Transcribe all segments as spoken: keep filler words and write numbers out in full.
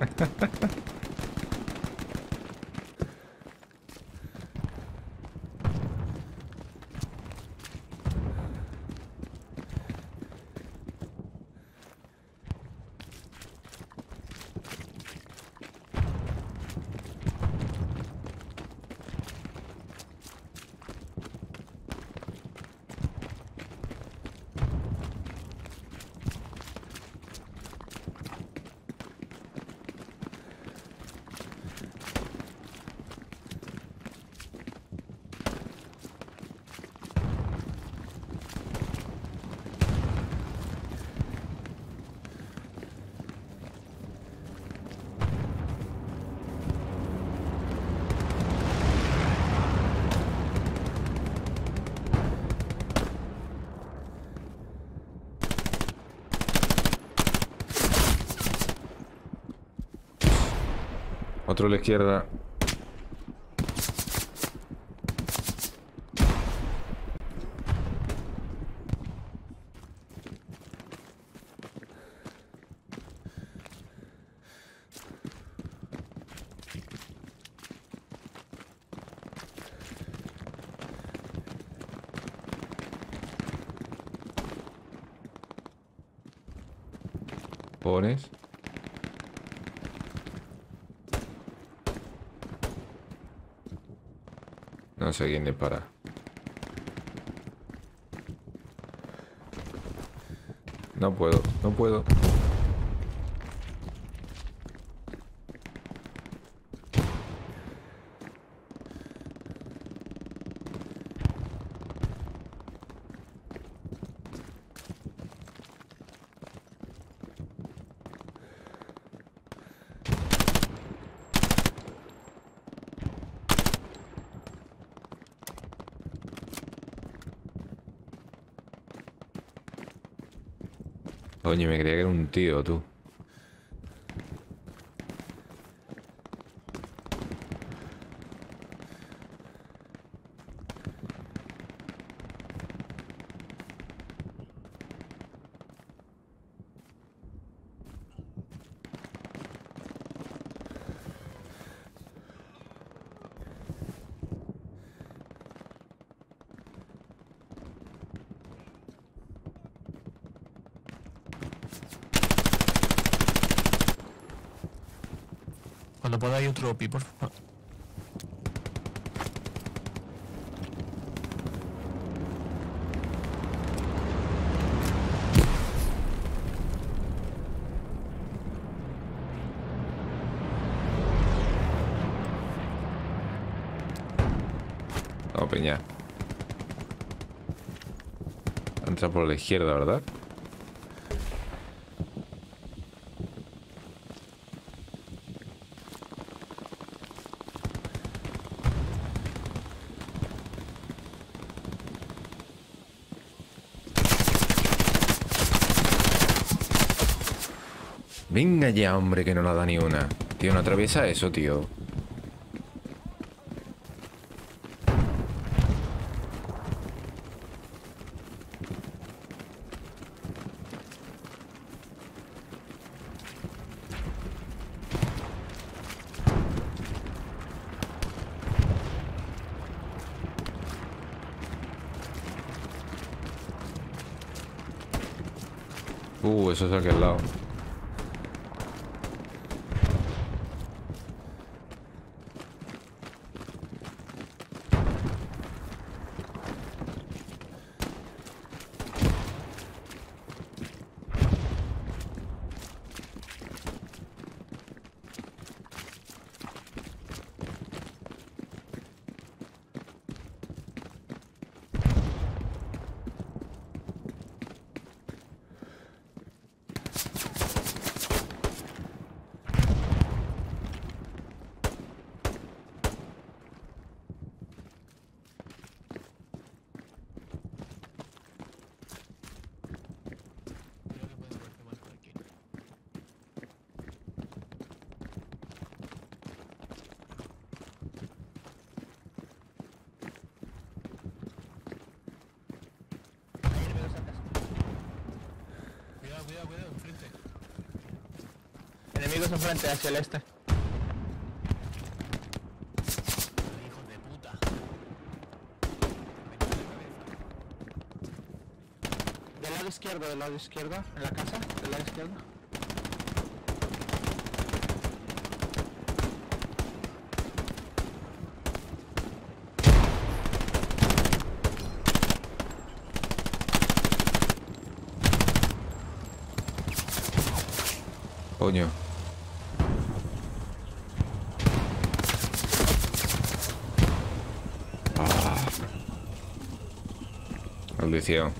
Otro a la izquierda. Pones. No sé quién dispara. No puedo, no puedo. Coño, me creía que era un tío, tú. Cuando podáis otro O P I, por favor. No, peña. Entra por la izquierda, ¿verdad? Venga ya, hombre, que no la da ni una. Tío, no atraviesa eso, tío. Uh, eso es aquí al lado. Cuidado, cuidado, cuidado, enfrente. En Enemigos enfrente, hacia el este. Hijos de puta. Del lado izquierdo, del lado izquierdo. En la casa, del lado izquierdo. Coño. Ah. Maldición.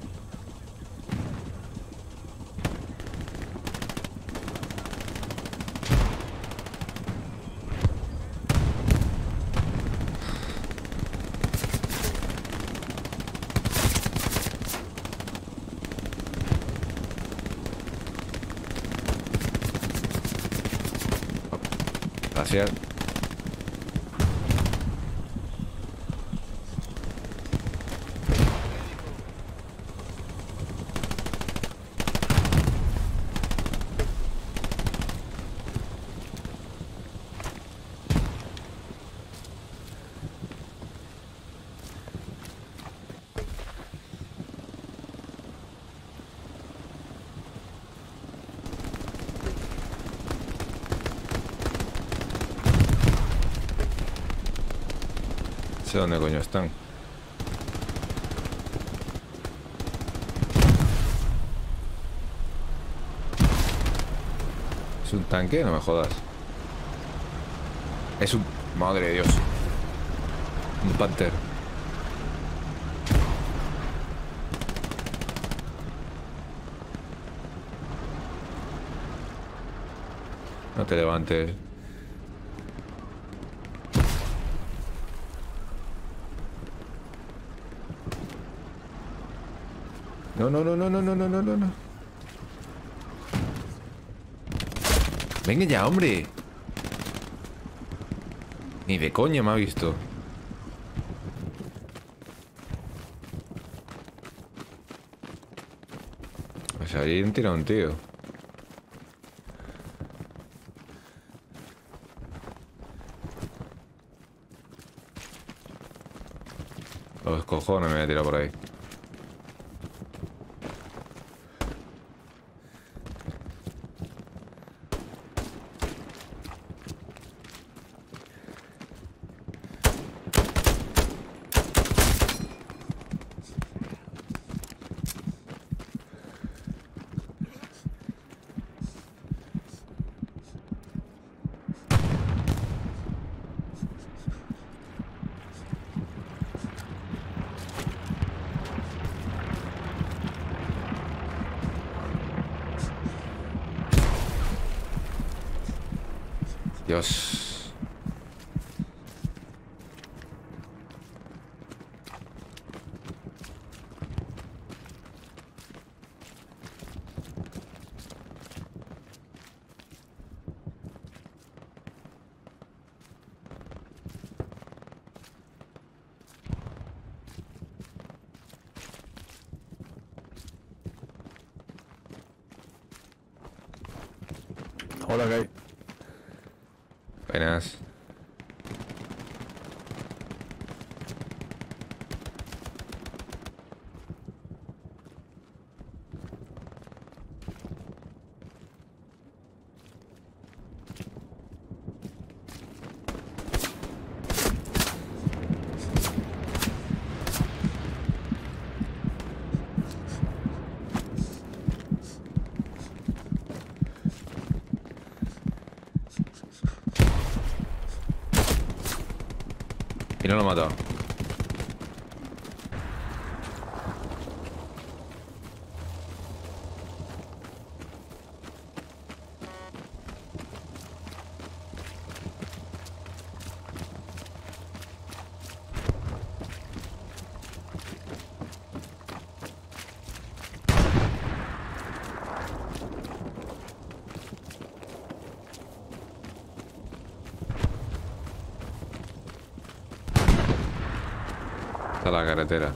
Gracias. Sé dónde coño están. ¿Es un tanque? No me jodas. Es un... Madre de Dios. Un Panther. No te levantes. No, no, no, no, no, no, no, no, no, no. Venga ya, hombre. Ni de coña me ha visto. Pues ahí han tirado un tío. Los cojones me voy a tirar por ahí. Dios. Hola, ¿qué hay? Buenas. Y no lo he matado. Está la carretera.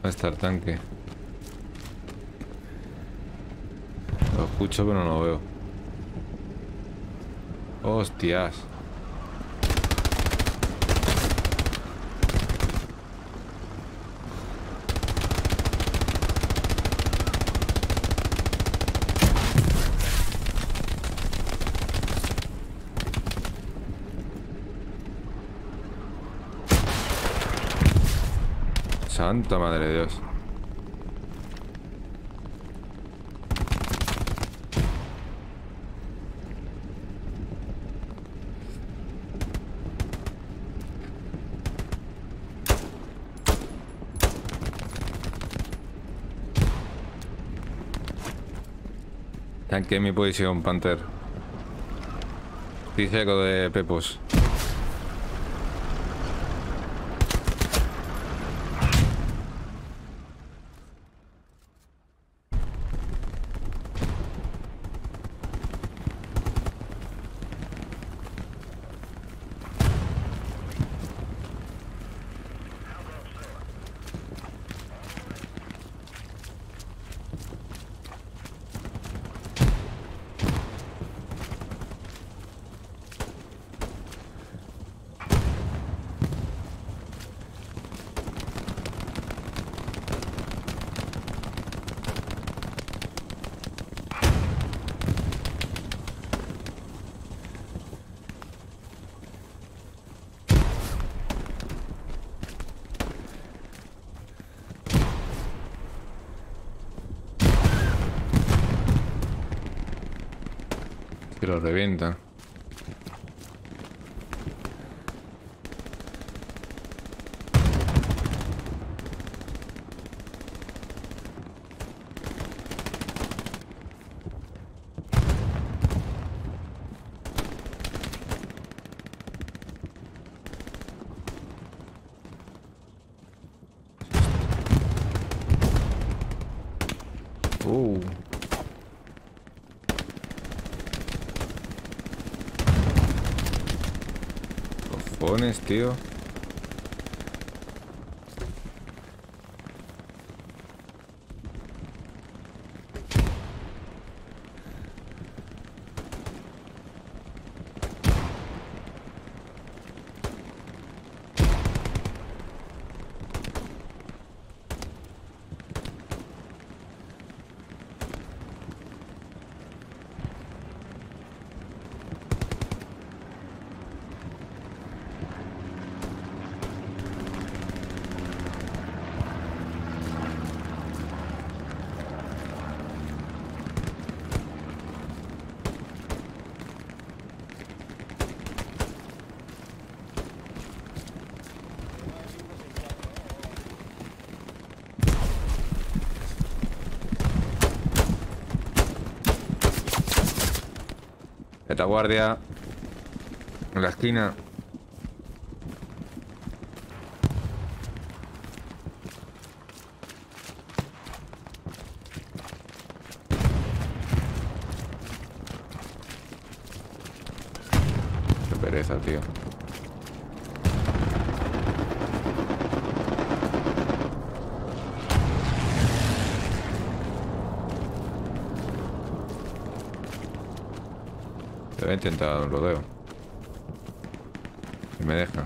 ¿Dónde está el tanque? Lo escucho pero no lo veo. Hostias. Santa madre de Dios. Tanque en mi posición, Panther. Estoy seco de pepos. Que lo revienta. Uh. Cojones, tío. Retaguardia. En la esquina. Qué pereza, tío. Voy a intentar un rodeo. Si me deja.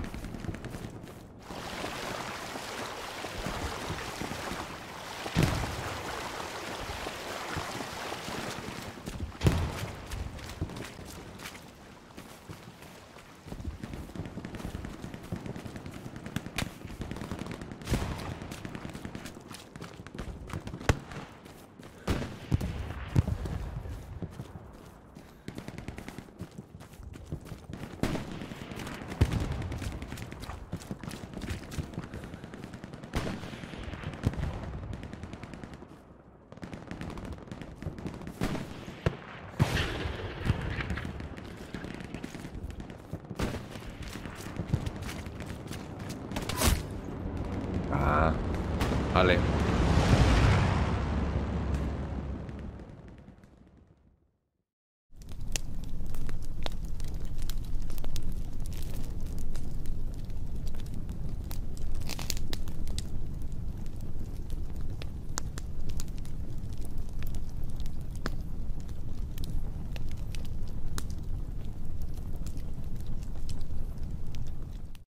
Ah, vale.